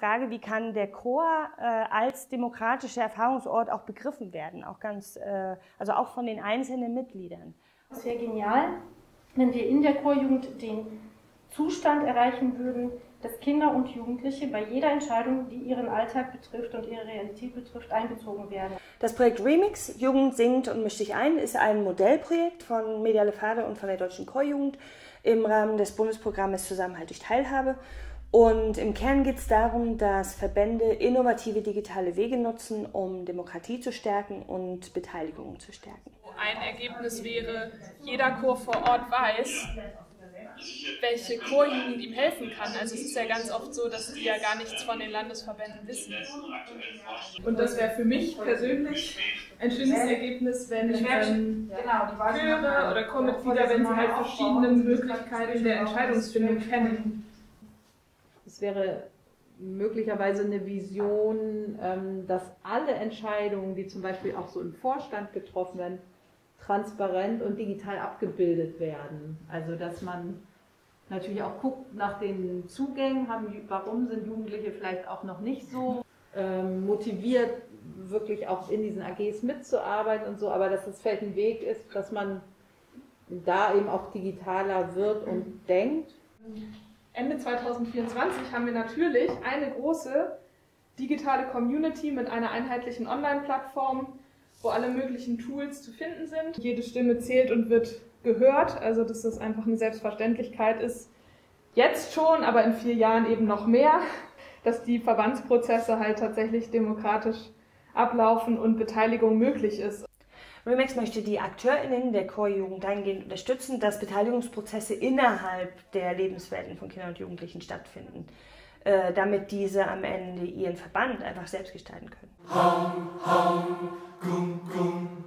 Frage, wie kann der Chor als demokratischer Erfahrungsort auch begriffen werden, auch also auch von den einzelnen Mitgliedern. Es wäre genial, wenn wir in der Chorjugend den Zustand erreichen würden, dass Kinder und Jugendliche bei jeder Entscheidung, die ihren Alltag betrifft und ihre Realität betrifft, einbezogen werden. Das Projekt Remix, Jugend singt und mischt sich ein, ist ein Modellprojekt von Media Lefade und von der Deutschen Chorjugend im Rahmen des Bundesprogramms Zusammenhalt durch Teilhabe. Und im Kern geht es darum, dass Verbände innovative digitale Wege nutzen, um Demokratie zu stärken und Beteiligung zu stärken. Ein Ergebnis wäre, jeder Chor vor Ort weiß, welche Chorjugend ihm helfen kann. Also es ist ja ganz oft so, dass die ja gar nichts von den Landesverbänden wissen. Und das wäre für mich persönlich ein schönes Ergebnis, wenn Chöre oder Chormitglieder, wenn sie halt verschiedene Möglichkeiten der Entscheidungsfindung kennen. Es wäre möglicherweise eine Vision, dass alle Entscheidungen, die zum Beispiel auch so im Vorstand getroffen werden, transparent und digital abgebildet werden. Also dass man natürlich auch guckt nach den Zugängen, warum sind Jugendliche vielleicht auch noch nicht so motiviert, wirklich auch in diesen AGs mitzuarbeiten und so, aber dass es vielleicht ein Weg ist, dass man da eben auch digitaler wird und denkt. Ende 2024 haben wir natürlich eine große digitale Community mit einer einheitlichen Online-Plattform, wo alle möglichen Tools zu finden sind. Jede Stimme zählt und wird gehört, also dass das einfach eine Selbstverständlichkeit ist. Jetzt schon, aber in 4 Jahren eben noch mehr, dass die Verbandsprozesse halt tatsächlich demokratisch ablaufen und Beteiligung möglich ist. Remix möchte die AkteurInnen der Chorjugend dahingehend unterstützen, dass Beteiligungsprozesse innerhalb der Lebenswelten von Kindern und Jugendlichen stattfinden, damit diese am Ende ihren Verband einfach selbst gestalten können. Hum, hum, gung, gung.